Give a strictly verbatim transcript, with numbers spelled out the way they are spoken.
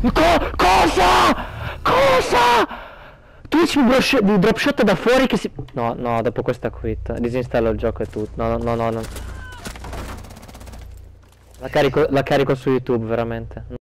Co cosa? Cosa? Tu dici un brosh- di drop shot da fuori che si... No, no, dopo questa quit. Disinstallo il gioco e tutto. No, no, no, no. La carico, la carico su YouTube, veramente.